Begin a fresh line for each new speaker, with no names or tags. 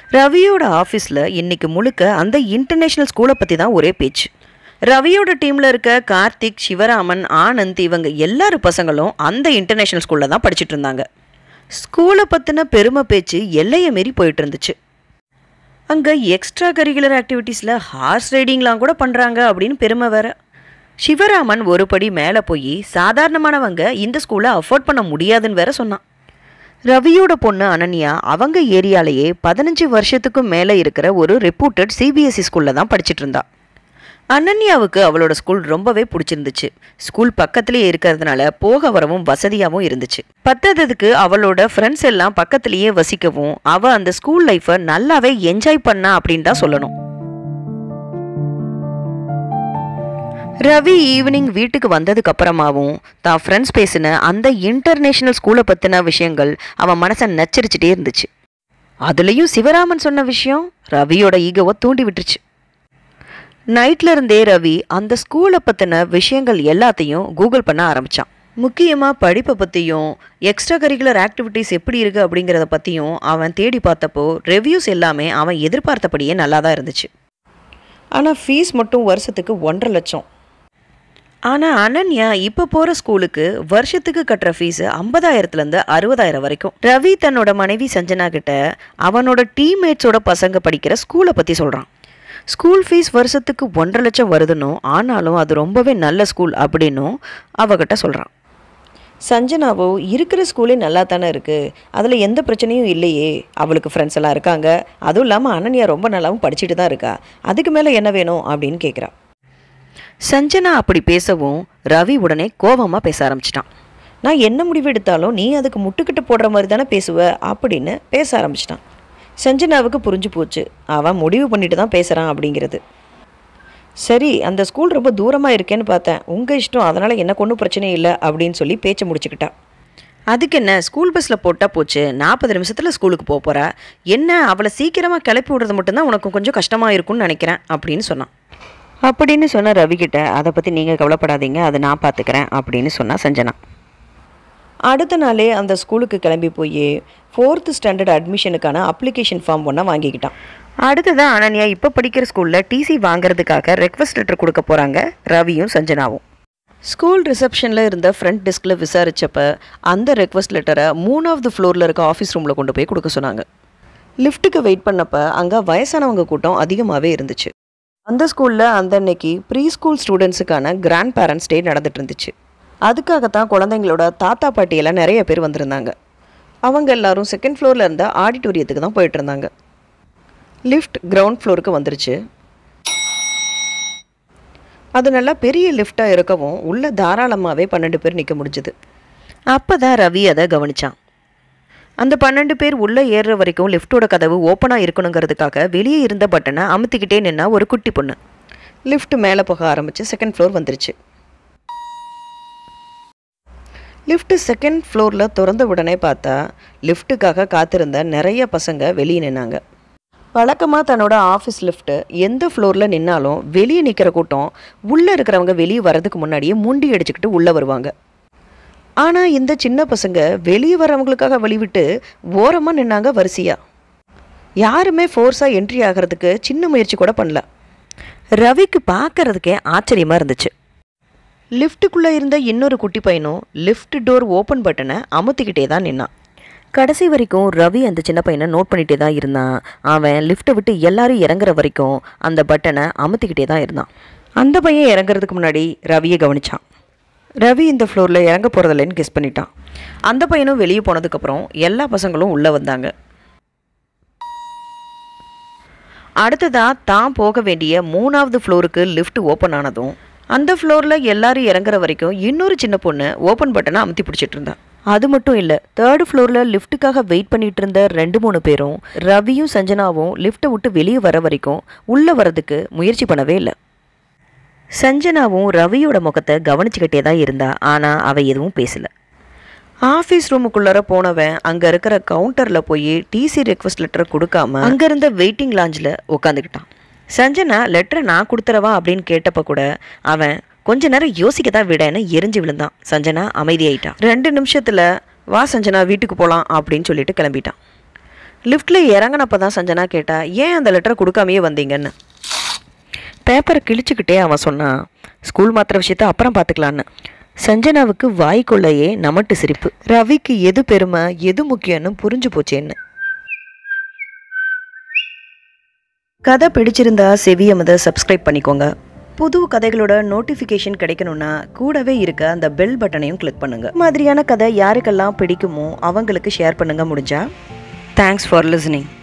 ரவியோட ஆஃபீஸில் இன்னைக்கு முழுக்க அந்த இன்டர்நேஷ்னல் ஸ்கூலை பற்றி தான் ஒரே பேச்சு. ரவியோட டீமில் இருக்க கார்த்திக், சிவராமன், ஆனந்த் இவங்க எல்லாரும் பசங்களும் அந்த இன்டர்நேஷ்னல் ஸ்கூலில் தான் படிச்சுட்டு இருந்தாங்க. ஸ்கூலை பற்றின பெருமை பேச்சு எல்லையை மீறி போயிட்டு இருந்துச்சு. அங்கே எக்ஸ்ட்ரா கரிக்குலர் ஆக்டிவிட்டீஸில் ஹார்ஸ் ரைடிங்லாம் கூட பண்ணுறாங்க அப்படின்னு பெருமை வேற. சிவராமன் ஒரு படி மேலே போய் சாதாரணமானவங்க இந்த ஸ்கூலை அஃபோர்ட் பண்ண முடியாதுன்னு வேற சொன்னான். ரவியோட பொண்ணு அனன்யா அவங்க ஏரியாலேயே 15 வருஷத்துக்கும் மேலே இருக்கிற ஒரு ரெப்யூட்டட் சிபிஎஸ்சி ஸ்கூலில் தான் படிச்சுட்டு இருந்தா. அனன்யாவுக்கு அவளோட ஸ்கூல் ரொம்பவே பிடிச்சிருந்துச்சு. ஸ்கூல் பக்கத்துலேயே இருக்கிறதுனால போக வரவும் வசதியாகவும் இருந்துச்சு. பத்தாததுக்கு அவளோட ஃப்ரெண்ட்ஸ் எல்லாம் பக்கத்துலேயே வசிக்கவும் அவள் அந்த ஸ்கூல் லைஃப்பை நல்லாவே என்ஜாய் பண்ணா அப்படின்னு தான் சொல்லணும். ரவி ஈவினிங் வீட்டுக்கு வந்ததுக்கு அப்புறமாவும் தான் ஃப்ரெண்ட்ஸ் பேசின அந்த இன்டர்நேஷ்னல் ஸ்கூலை பற்றின விஷயங்கள் அவன் மனசை நச்சரிச்சுட்டே இருந்துச்சு. அதுலேயும் சிவராமன் சொன்ன விஷயம் ரவியோட ஈகோவை தூண்டி விட்டுருச்சு. நைட்ல இருந்தே ரவி அந்த ஸ்கூலை பற்றின விஷயங்கள் எல்லாத்தையும் கூகுள் பண்ண ஆரம்பித்தான். முக்கியமாக படிப்பை பற்றியும் எக்ஸ்ட்ரா கரிக்குலர் ஆக்டிவிட்டீஸ் எப்படி இருக்குது அப்படிங்கிறத பற்றியும் அவன் தேடி பார்த்தப்போ ரிவ்யூஸ் எல்லாமே அவன் எதிர்பார்த்தபடியே நல்லா தான் இருந்துச்சு. ஆனால் ஃபீஸ் மட்டும் வருஷத்துக்கு 1.5 லட்சம். ஆனால் அனன்யா இப்போ போகிற ஸ்கூலுக்கு வருஷத்துக்கு கட்டுற ஃபீஸு 50,000லேருந்து 60,000 வரைக்கும். ரவி தன்னோட மனைவி சஞ்சனா கிட்ட அவனோட டீம்மேட்ஸோட பசங்க படிக்கிற ஸ்கூலை பற்றி சொல்கிறான். ஸ்கூல் ஃபீஸ் வருஷத்துக்கு 1.5 லட்சம் வருதுன்னும், ஆனாலும் அது ரொம்பவே நல்ல ஸ்கூல் அப்படின்னும் அவகிட்ட சொல்கிறான். சஞ்சனாவோ இருக்கிற ஸ்கூலே நல்லா தானே இருக்குது, அதில் எந்த பிரச்சனையும் இல்லையே, அவளுக்கு ஃப்ரெண்ட்ஸ் எல்லாம் இருக்காங்க, அதுவும் இல்லாமல் அனன்யா ரொம்ப நல்லாவும் படிச்சுட்டு தான் இருக்கா, அதுக்கு மேலே என்ன வேணும் அப்படின்னு கேட்குறா. சஞ்சனா அப்படி பேசவும் ரவி உடனே கோபமாக பேச ஆரம்பிச்சிட்டான். நான் என்ன முடிவு எடுத்தாலும் நீ அதுக்கு முட்டுக்கிட்டு போடுற மாதிரி தானே பேசுவ அப்படின்னு பேச ஆரம்பிச்சிட்டான். சஞ்சனாவுக்கு புரிஞ்சு போச்சு, அவன் முடிவு பண்ணிட்டு தான் பேசுகிறான் அப்படிங்கிறது. சரி, அந்த ஸ்கூல் ரொம்ப தூரமாக இருக்கேன்னு பார்த்தேன், உங்கள் இஷ்டம், அதனால் எனக்கு ஒன்றும் பிரச்சனை இல்லை அப்படின்னு சொல்லி பேச்சை முடிச்சுக்கிட்டா. அதுக்கு என்ன, ஸ்கூல் பஸ்ஸில் போட்டால் போச்சு, 40 நிமிஷத்தில் ஸ்கூலுக்கு போக போகிறா, என்ன அவளை சீக்கிரமாக கிளப்பி விடுறது மட்டும்தான் உனக்கு கொஞ்சம் கஷ்டமாக இருக்கும்னு நினைக்கிறேன் அப்படின்னு சொன்னான். அப்படின்னு சொன்ன ரவிக்கிட்ட அதை பற்றி நீங்கள் கவலைப்படாதீங்க, அதை நான் பார்த்துக்கிறேன் அப்படின்னு சொன்னால் சஞ்சனா. அடுத்த நாளே அந்த ஸ்கூலுக்கு கிளம்பி போய் 4th ஸ்டாண்டர்ட் அட்மிஷனுக்கான அப்ளிகேஷன் ஃபார்ம் ஒன்றா வாங்கிக்கிட்டான். அடுத்ததான் அனன்யா இப்போ படிக்கிற ஸ்கூலில் டிசி வாங்கிறதுக்காக ரெக்வஸ்ட் லெட்டர் கொடுக்க போகிறாங்க ரவியும் சஞ்சனாவும். ஸ்கூல் ரிசப்ஷனில் இருந்த ஃப்ரண்ட் டெஸ்கில் விசாரித்தப்ப அந்த ரெக்வஸ்ட் லெட்டரை 3வது ஃப்ளோரில் இருக்க ஆஃபீஸ் ரூமில் கொண்டு போய் கொடுக்க சொன்னாங்க. லிஃப்ட்டுக்கு வெயிட் பண்ணப்போ அங்கே வயசானவங்க கூட்டம் அதிகமாகவே இருந்துச்சு. அந்த ஸ்கூலில் அந்த அன்னைக்கு ப்ரீ ஸ்கூல் ஸ்டூடெண்ட்ஸுக்கான கிராண்ட் பேரண்ட்ஸ் டே நடந்துட்டு இருந்துச்சு. அதுக்காகத்தான் குழந்தைங்களோட தாத்தா பாட்டியெல்லாம் நிறைய பேர் வந்திருந்தாங்க. அவங்க எல்லாரும் 2nd ஃப்ளோரில் இருந்த ஆடிட்டோரியத்துக்கு தான் போயிட்டு இருந்தாங்க. லிஃப்ட் கிரவுண்ட் ஃப்ளோருக்கு வந்துருச்சு. அது நல்லா பெரிய லிஃப்டாக இருக்கவும் உள்ள தாராளமாகவே 12 பேர் நிற்க முடிஞ்சுது. அப்போ தான் ரவி அதை கவனித்தான். அந்த 12 பேர் உள்ளே ஏறுற வரைக்கும் லிஃப்ட்டோட கதவு ஓப்பனாக இருக்கணுங்கிறதுக்காக வெளியே இருந்த பட்டனை அமுத்திக்கிட்டே நின்னா ஒரு குட்டி பொண்ணு. லிஃப்ட் மேலே போக ஆரம்பித்து 2nd ஃப்ளோர் வந்துருச்சு. லிஃப்ட்டு 2nd ஃப்ளோரில் திறந்த உடனே பார்த்தா லிஃப்ட்டுக்காக காத்திருந்த நிறைய பசங்க வெளியே நின்னாங்க. வழக்கமாக தன்னோட ஆஃபீஸ் லிஃப்ட்டு எந்த ஃப்ளோரில் நின்னாலும் வெளியே நிற்கிற கூட்டம் உள்ளே இருக்கிறவங்க வெளியே வர்றதுக்கு முன்னாடியே முண்டி அடிச்சுக்கிட்டு உள்ளே வருவாங்க. ஆனால் இந்த சின்ன பசங்க வெளியே வரவங்களுக்காக வழிவிட்டு ஓரமாக நின்னாங்க வரிசையாக. யாருமே ஃபோர்ஸாக என்ட்ரி ஆகிறதுக்கு சின்ன முயற்சி கூட பண்ணல. ரவிக்கு பார்க்கறதுக்கே ஆச்சரியமாக இருந்துச்சு. லிஃப்ட்டுக்குள்ளே இருந்த இன்னொரு குட்டி பையனும் லிஃப்ட் டோர் ஓப்பன் பட்டனை அமுத்திக்கிட்டே தான் நின்னான். கடைசி வரைக்கும் ரவி அந்த சின்ன பையனை நோட் பண்ணிகிட்டே தான் இருந்தான். அவன் லிஃப்ட்டை விட்டு எல்லாரும் இறங்குற வரைக்கும் அந்த பட்டனை அமுத்திக்கிட்டே தான் இருந்தான். அந்த பையன் இறங்குறதுக்கு முன்னாடி ரவியை கவனிச்சான். ரவி இந்த ஃப்ளோரில் இறங்க போகிறதில்லன்னு கெஸ் பண்ணிட்டான். அந்த பையனும் வெளியே போனதுக்கப்புறம் எல்லா பசங்களும் உள்ளே வந்தாங்க. அடுத்ததாக தான் போக வேண்டிய 3வது ஃப்ளோருக்கு லிஃப்ட் ஓப்பன் ஆனதும் அந்த ஃப்ளோரில் எல்லாரும் இறங்குற வரைக்கும் இன்னொரு சின்ன பொண்ணு ஓப்பன் பட்டனை அமுத்தி பிடிச்சிட்டு இருந்தான். அது மட்டும் இல்லை, 3rd ஃப்ளோரில் லிஃப்ட்டுக்காக வெயிட் பண்ணிட்டு இருந்த 2-3 பேரும் ரவியும் சஞ்சனாவும் லிஃப்ட்டை விட்டு வெளியே வர வரைக்கும் உள்ளே வர்றதுக்கு முயற்சி பண்ணவே இல்லை. சஞ்சனாவும் ரவியோட முகத்தை கவனிச்சுக்கிட்டே தான் இருந்தா. ஆனால் அவள் எதுவும் பேசலை. ஆஃபீஸ் ரூமுக்குள்ளார போனவன் அங்கே இருக்கிற கவுண்டரில் போய் டிசி ரெக்வஸ்ட் லெட்டரை கொடுக்காம அங்கே இருந்த வெயிட்டிங் லாஞ்சில் உட்காந்துக்கிட்டான். சஞ்சனா லெட்டரை நான் கொடுத்துறவா அப்படின்னு கேட்டப்போ கூட அவன் கொஞ்ச நேரம் யோசிக்க தான் விடன்னு எரிஞ்சு விழுந்தான். சஞ்சனா அமைதியாயிட்டான். 2 நிமிஷத்தில் வா சஞ்சனா வீட்டுக்கு போகலாம் அப்படின்னு சொல்லிட்டு கிளம்பிட்டான். லிஃப்ட்டில் இறங்கினப்போ தான் சஞ்சனா கேட்டா, ஏன் அந்த லெட்டரை கொடுக்காமையே வந்தீங்கன்னு. பேப்பரை கிழிச்சுக்கிட்டே அவன் சொன்னான், ஸ்கூல் மாத்திர விஷயத்த அப்புறம் பார்த்துக்கலான்னு. சஞ்சனாவுக்கு வாய்க்குள்ளையே நமட்டு சிரிப்பு. ரவிக்கு எது பெருமை எது முக்கியம்னு புரிஞ்சு போச்சேன்னு. கதை பிடிச்சிருந்தா செவியமதை சப்ஸ்கிரைப் பண்ணிக்கோங்க. புது கதைகளோட நோட்டிஃபிகேஷன் கிடைக்கணும்னா கூடவே இருக்க அந்த பெல் பட்டனையும் கிளிக் பண்ணுங்க. மாதிரியான கதை யாருக்கெல்லாம் பிடிக்குமோ அவங்களுக்கு ஷேர் பண்ணுங்க முடிஞ்சா. Thanks for listening.